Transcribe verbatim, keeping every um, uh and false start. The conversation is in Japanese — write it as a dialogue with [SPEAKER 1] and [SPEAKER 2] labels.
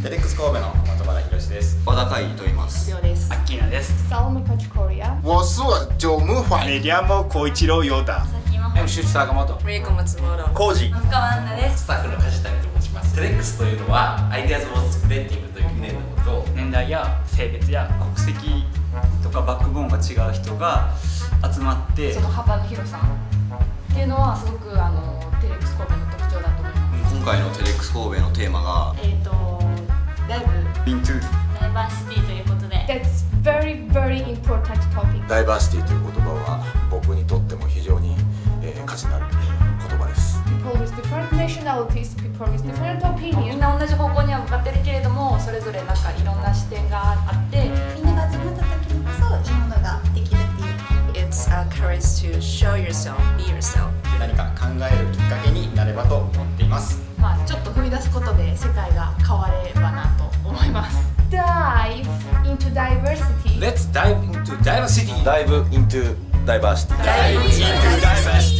[SPEAKER 1] テレックス神戸の的原宏です。
[SPEAKER 2] 和田海と言います。
[SPEAKER 3] です。
[SPEAKER 4] アッキーナです。
[SPEAKER 3] サオミカチコリア。
[SPEAKER 5] 我是九ムファイ。
[SPEAKER 4] メディアモ小一郎ヨダ。
[SPEAKER 1] エムシュー坂本。
[SPEAKER 6] メイコムツモロ。
[SPEAKER 4] コウジ。
[SPEAKER 6] 松川アンナです。
[SPEAKER 7] スタッフの梶谷と申します。テレックスというのはアイデアズ・ウォーズ・スプレッティングという理念のもと、
[SPEAKER 4] 年代や性別や国籍とかバックボーンが違う人が集まって、
[SPEAKER 3] その幅の広さっていうのはすごくあのテレックス神戸の特徴だと思います。
[SPEAKER 2] 今回のテレックス神戸のテーマが
[SPEAKER 3] えっとだいぶ
[SPEAKER 4] into
[SPEAKER 6] ダイバーシティということで。
[SPEAKER 3] That's very very important topic。
[SPEAKER 5] ダイバーシティという言葉は僕にとっても非常に、えー、価値のある言葉です。
[SPEAKER 3] People with different nationalities, people with different
[SPEAKER 6] み
[SPEAKER 3] opinions。
[SPEAKER 6] んな同じ方向には向かってるけれども、それぞれなんかいろんな視点があって、
[SPEAKER 8] みんなが集まった時にこそいいものができるっていう。
[SPEAKER 6] It's a courage to show yourself, be yourself。
[SPEAKER 1] 何か考えるきっかけになればと思っています。
[SPEAKER 3] まあちょっと踏み出すことで世界が変わればなと思います。Dive into diversity。
[SPEAKER 1] Let's dive into diversity。
[SPEAKER 2] Dive into Diversity。
[SPEAKER 1] Dive into diversity。